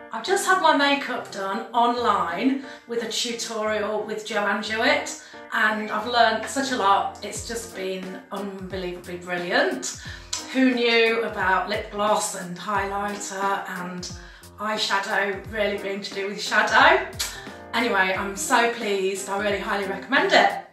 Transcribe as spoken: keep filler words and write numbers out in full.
I've just had my makeup done online with a tutorial with Joanne Jewett, and I've learned such a lot. It's just been unbelievably brilliant. Who knew about lip gloss and highlighter and eyeshadow really being to do with shadow? Anyway, I'm so pleased. I really highly recommend it.